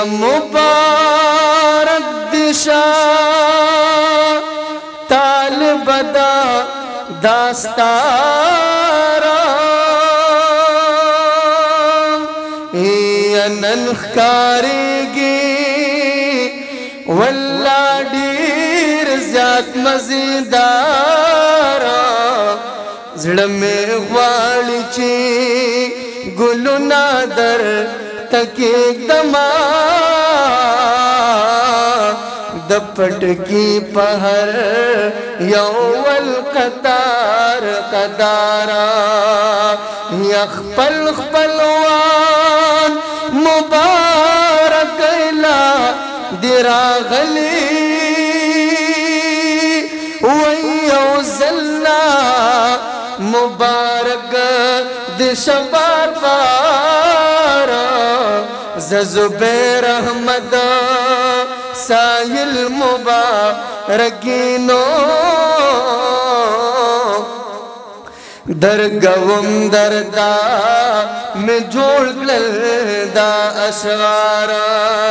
मुबारक दिशा तालिबदा दास्तारा ननखारेगी वल्ला डीर ज़्याद मज़ेदारा ज़िड़ में वाली ची गुलुना दर तके दमा दपट की पहर यौवल कतार कदारा यखपल खपलवान मुबारक ला दिरा गली वयौज़ल्ला मुबारक दिश बार बार ज़ुबैर अहमद साहिल मुबारकीनो दरगवम दरदा में जोड़ लदा अशगारा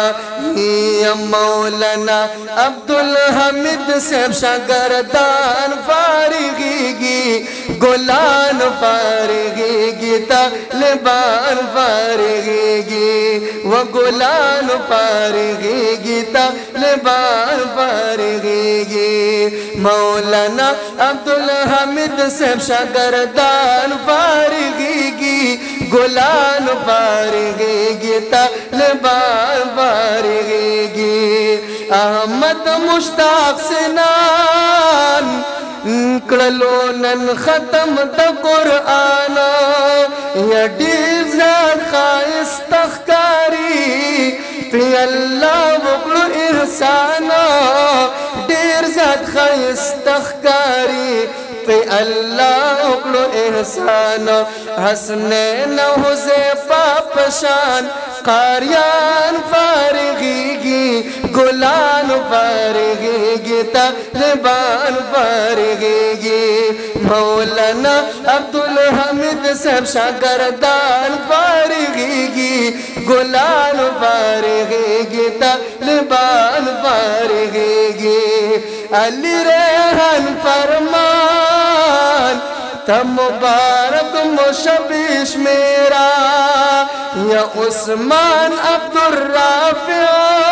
मौलाना अब्दुल हमीद से शागरदान फारिगी गुलान फारिगी तालिबान फारिगी व गुलान फारिगी तालिबान फारिगी मौलाना अब्दुल हमीद से शागरदान फारिगी गुलान फारिगी तालिबान फारिगी अहमद मुश्ताक सिनान कड़लो नन खत्म द कुरान या डीज़ा खाइस तख्कारी पे अल्लाह वक़्ल इहसाना डीर ज़ात खाइस तख्कारी पे अल्लाह वक़्ल इहसान हसनैन हुज़ैफ़ा पशान कारियान फारिगी गुलान फारिगी तालिबान फारिगी मौलाना अब्दुल हमीद साहब शागरदान फारिगी गुलान फारिगी तालिबान फारिगी अली रेहान फरमान तब मुबारक मुशबिश मेरा या उस्मान अब्दुल राफिया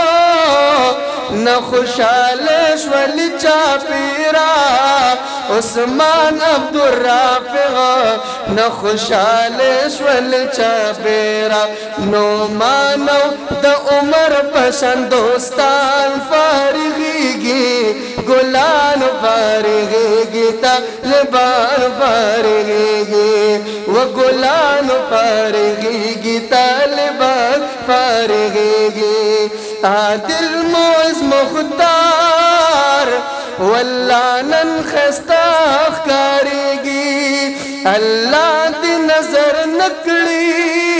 न खुशालेश वली चापीरा उस्मान अब्दुल राफिया न खुशालेश वली चापीरा नो मानो द उमर पसंद दोस्तान फारिगी गुलान फारिगी तालिबान फारिगी व गुलान फारिगी तालिबान फारिगी आदिल मोज़ मुख्तार वल्लानन खस्ताख कारेगी अल्लाह दी नजर नकली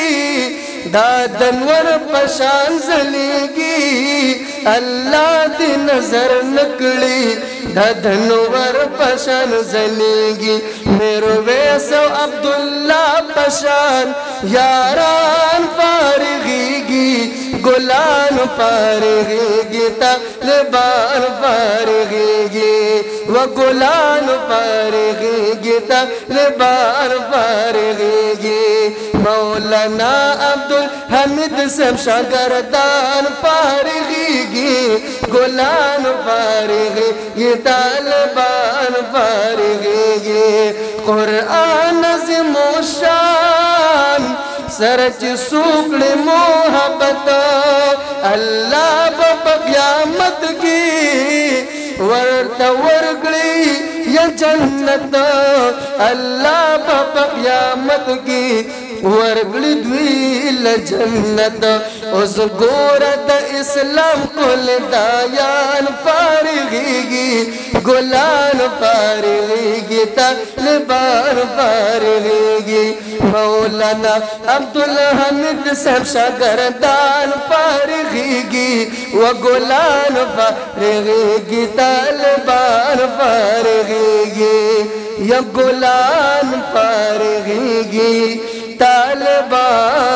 दादनवर पशान जलेगी अल्लाह दी नजर नकली दादनवर पशान जलेगी मेरो वैसो अब्दुल्ला पशान यारान फारिगी गुलान फारिगी तालिबान फारिगी व गुलान फारिगी तालिबान फारिगी मौलाना अब्दुल हमीद साहब शागरदान फारिगी गुलान फारिगी तालिबान फारिगी कुरान ज़िमोशान सरच सुकड़े मोहब्बत अल्लाह बक़यामत की वर्त वर्गड़ी या जन्नत अल्लाह बक़यामत की वर्गड़ी द्वील जन्नत उस गोरत इस्लाम कुल दायान फारिगी गुलान फारिगी तालिबान फारिगी मौलाना अब्दुल हमीद साहब शागरदान फारिगी व गुलान फारिगी तालिबान फारिगी या गुलान फारिगी तालिबान